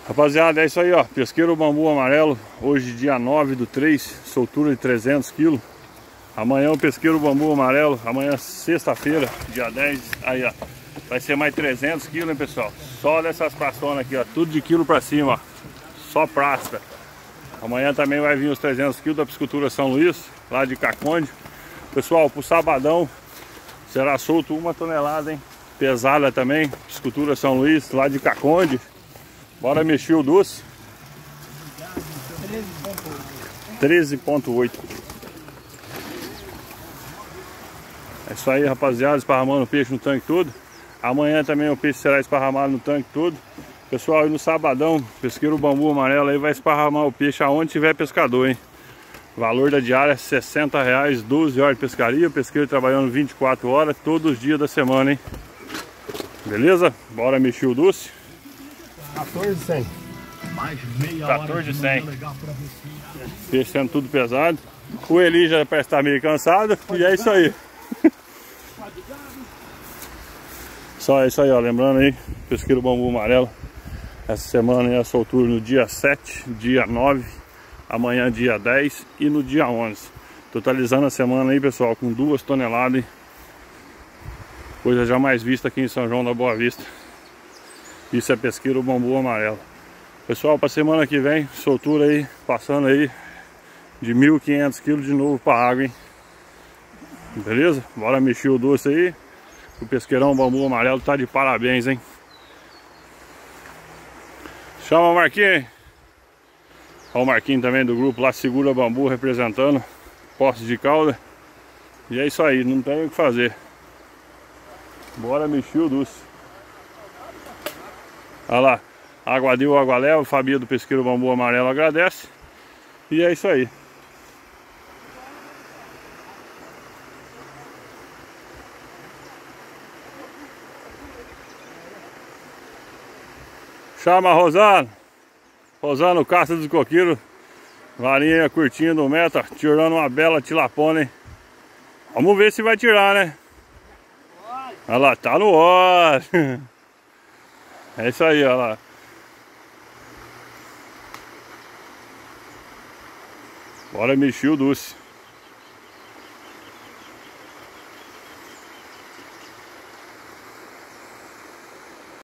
Rapaziada, é isso aí, ó. Pesqueiro Bambu Amarelo. Hoje dia 9/3, soltura de 300 kg. Amanhã o Pesqueiro Bambu Amarelo. Amanhã sexta-feira, dia 10. Aí, ó. Vai ser mais 300 kg, hein, pessoal? Só dessas praçonas aqui, ó. Tudo de quilo pra cima, ó. Só prasta. Amanhã também vai vir os 300 kg da Piscicultura São Luís, lá de Caconde. Pessoal, pro sabadão será solto 1 tonelada, hein? Pesada também. Piscicultura São Luís, lá de Caconde. Bora mexer o doce. 13,8. É isso aí, rapaziada. Esparramando o peixe no tanque todo. Amanhã também o peixe será esparramado no tanque todo. Pessoal, e no sabadão, Pesqueiro Bambu Amarelo aí vai esparramar o peixe aonde tiver pescador, hein? Valor da diária é R$60, 12 horas de pescaria. O pesqueiro trabalhando 24 horas, todos os dias da semana, hein? Beleza? Bora mexer o doce. 14,100. Mais meia 14,100. Peixe sendo tudo pesado. O Eli já parece estar meio cansado. E é isso aí. Só é isso aí, ó. Lembrando aí, Pesqueiro Bambu Amarelo. Essa semana é a soltura no dia 7, dia 9, amanhã dia 10 e no dia 11. Totalizando a semana aí, pessoal, com 2 toneladas. Hein? Coisa jamais vista aqui em São João da Boa Vista. Isso é Pesqueiro Bambu Amarelo. Pessoal, para semana que vem, soltura aí, passando aí de 1.500 kg de novo para água, hein? Beleza? Bora mexer o doce aí. O Pesqueirão Bambu Amarelo tá de parabéns, hein? Chama o Marquinhos. Olha o Marquinhos também do grupo lá, Segura Bambu, representando Poços de Calda. E é isso aí, não tem o que fazer. Bora mexer o doce. Olha lá, água deu, água leva. Fabia do Pesqueiro Bambu Amarelo agradece. E é isso aí. Chama Rosano. Rosano, caça dos coqueiros. Varinha curtinha do metro, tirando uma bela tilapona, hein? Vamos ver se vai tirar, né? Olha lá, tá no ar. É isso aí, olha lá. Bora mexer o doce.